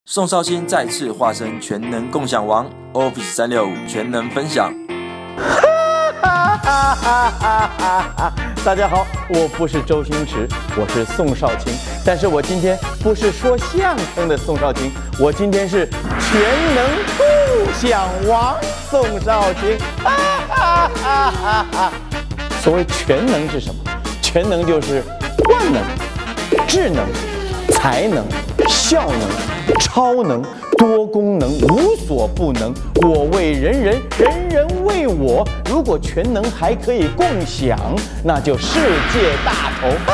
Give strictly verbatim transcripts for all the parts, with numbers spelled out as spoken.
宋少卿再次化身全能共享王 ，Office 三六五全能分享。 大家好，我不是周星驰，我是宋少卿。但是我今天不是说相声的宋少卿，我今天是全能共享王宋少卿。所谓全能是什么？全能就是万能、智能、才能、效能、超能、多功能、无所不能。我为人人，人人为我。如果全能还可以共享，那就世界大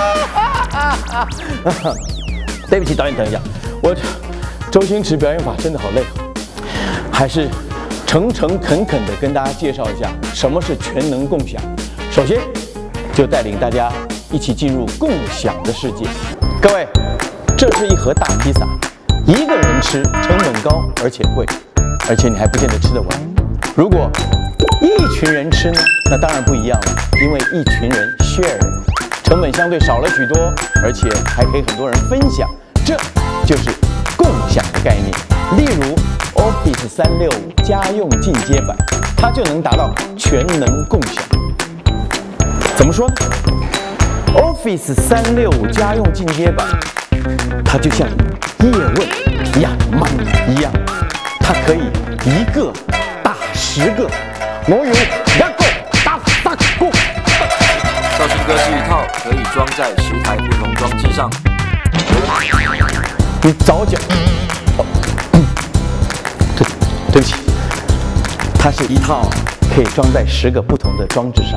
同。对不起，导演，等一下，我周星驰表演法真的好累，还是诚诚恳恳地跟大家介绍一下什么是全能共享。首先，就带领大家一起进入共享的世界。各位，这是一盒大披萨，一个人吃成本高而且贵，而且你还不见得吃得完。如果一群人吃呢，那当然不一样了，因为一群人 share， 成本相对少了许多，而且还可以很多人分享，这就是共享的概念。例如 Office 三六五家用进阶版，它就能达到全能共享。怎么说呢？ Office 三六五家用进阶版，它就像叶问养猫一样，它可以一个打十个。我有两个打三个。 少卿哥是一套可以装在十台不同装置上。 你早讲。哦嗯、对，对不起，它是一套可以装在十个不同的装置上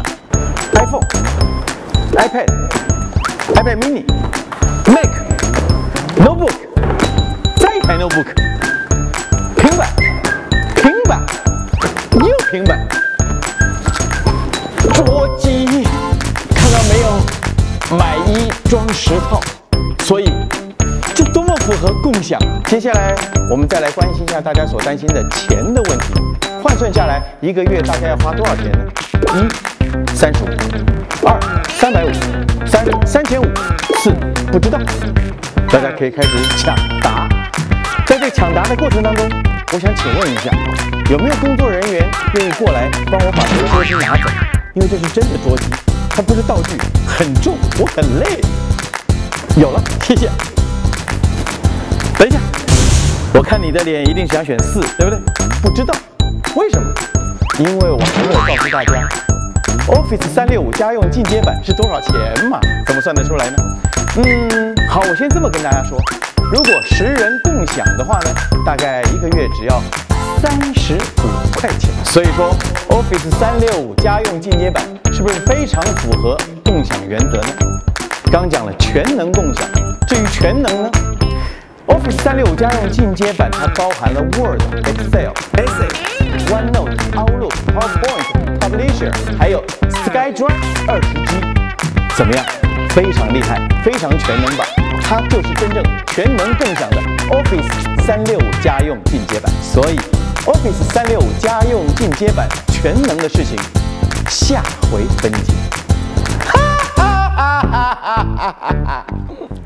：iPhone、iPad、iPad mini、Mac、Notebook， 再一台 Notebook， 平板、平板又平板，桌机，看到没有？买一装十套，所以这多么符合共享！接下来我们再来关心一下大家所担心的钱的问题。换算下来，一个月大概要花多少钱呢？一，三十五；二，三百五；三，三千五；四，不知道。大家可以开始抢答。在这抢答的过程当中，我想请问一下，有没有工作人员愿意过来帮我把这个桌机拿走？因为这是真的桌机，它不是道具，很重，我很累。有了，谢谢。等一下，我看你的脸一定想选四，对不对？不知道，为什么？因为我还没有告诉大家 ，Office 三六五家用进阶版是多少钱嘛？怎么算得出来呢？嗯，好，我先这么跟大家说，如果十人共享的话呢，大概一个月只要三十五块钱。所以说 ，Office 三六五家用进阶版是不是非常符合共享原则呢？刚讲了全能共享，至于全能呢 ？Office 三六五家用进阶版它包含了 Word、Excel、Essay、OneNote、Outlook、PowerPoint、Publisher， 还有 SkyDrive 二十 G， 怎么样？非常厉害，非常全能吧？它就是真正全能共享的 Office 三六五家用进阶版。所以 Office 三六五家用进阶版全能的事情，下回分解。哈哈哈哈哈哈！